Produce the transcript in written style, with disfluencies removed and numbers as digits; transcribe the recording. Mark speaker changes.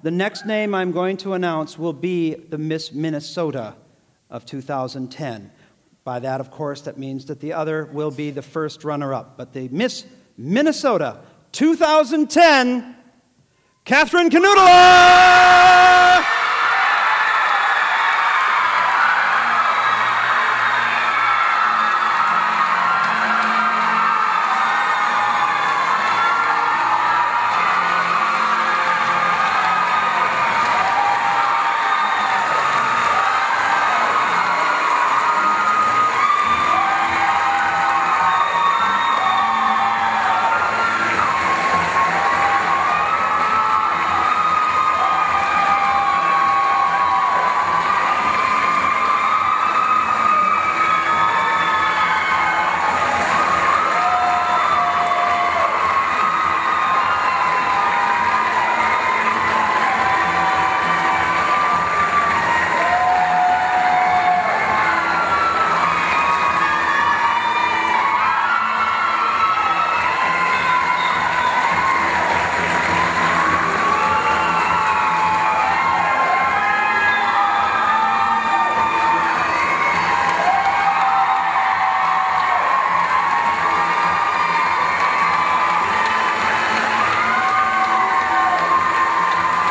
Speaker 1: the next name I'm going to announce will be the Miss Minnesota of 2010. By that, of course, that means that the other will be the first runner-up. But the Miss Minnesota 2010, Kathryn Knuttila!